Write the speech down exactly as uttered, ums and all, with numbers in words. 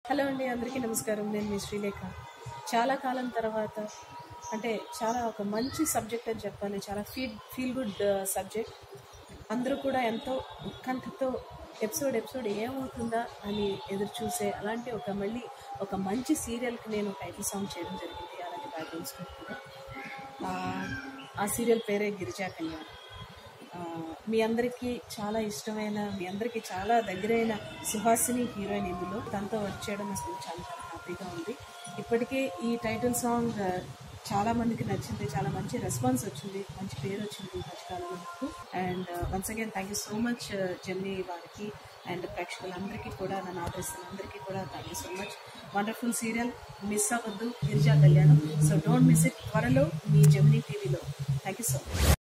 Hello అండి, అందరికీ నమస్కారం. నేను మీ శ్రీలేఖ. చాలా కాలం తర్వాత అంటే చాలా ఒక మంచి సబ్జెక్ట్ అని చెప్పాలి. చాలా ఫీల్ ఫీల్ గుడ్ సబ్జెక్ట్. అందరూ కూడా ఎంతో ఉత్కంఠతో ఎపిసోడ్ ఎపిసోడ్ ఏమవుతుందా అని ఎదురు చూసే అలాంటి ఒక మళ్ళీ ఒక మంచి సీరియల్కి నేను టైటిల్ సాంగ్ చేయడం జరిగింది. అలాగే బ్యాక్గ్రౌండ్ స్కోర్ కూడా. ఆ సీరియల్ పేరే గిరిజా కళ్యాణం. మీ అందరికీ చాలా ఇష్టమైన, మీ అందరికీ చాలా దగ్గరైన సుహాసిని హీరోయిన్ ఇందులో. తనతో వర్క్ చేయడం అసలు చాలా చాలా హ్యాపీగా ఉంది. ఇప్పటికే ఈ టైటిల్ సాంగ్ చాలా మందికి నచ్చింది, చాలా మంచి రెస్పాన్స్ వచ్చింది, మంచి పేరు వచ్చింది ఈ మధ్యకాలంలో నాకు. And once again thank you so much Gemini వారికి అండ్ ప్రేక్షకులందరికీ కూడా, నన్ను ఆదరిస్తున్న అందరికీ కూడా thank you so much. Wonderful serial, miss అవ్వద్దు Girija Kalyanam. So don't miss it. త్వరలో మీ జెమినీ టీవీలో. Thank you so much.